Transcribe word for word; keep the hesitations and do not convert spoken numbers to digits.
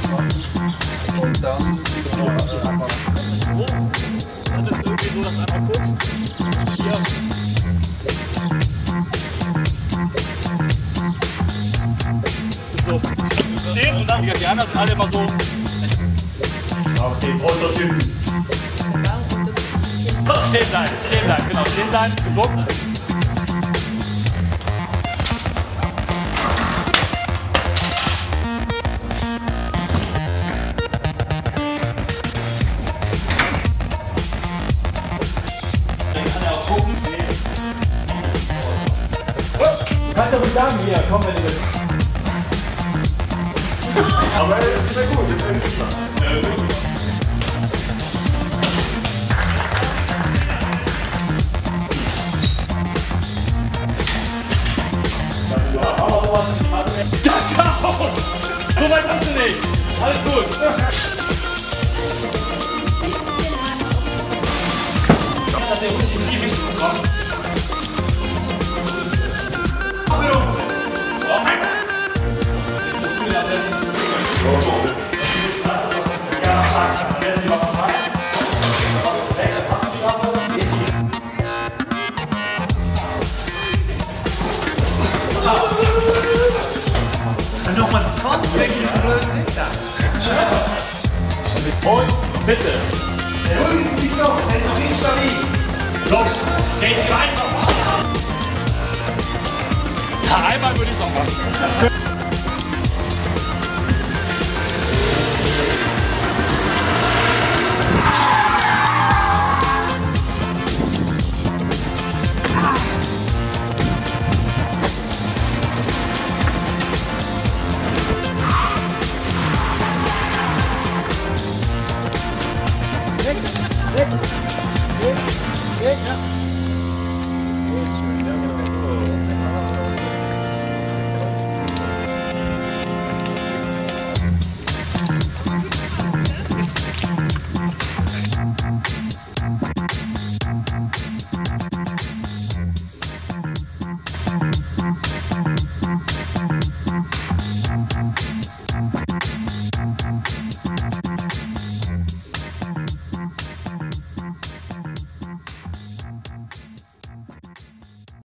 Und dann so, äh, einfach hoch. Das ist irgendwie so, dass du einfach guckst. Hier. So. Stehen und dann die anderen sind alle immer so. Okay, Prototypen. Stehen bleiben, stehen bleiben, genau, stehen bleiben, geduckt. Du kannst ja nicht sagen, hier, komm, wenn du willst. Aber es ist sehr gut, das ist super. So weit kommst du nicht. Alles gut. Dass er uns in die Richtung kommt. nochmal das Ganze wegen diesem blöden Ding da. Und bitte. Beruhigen Sie sich noch, der ist noch instabil. Los, geht's rein. Ja, einmal würde ich noch machen.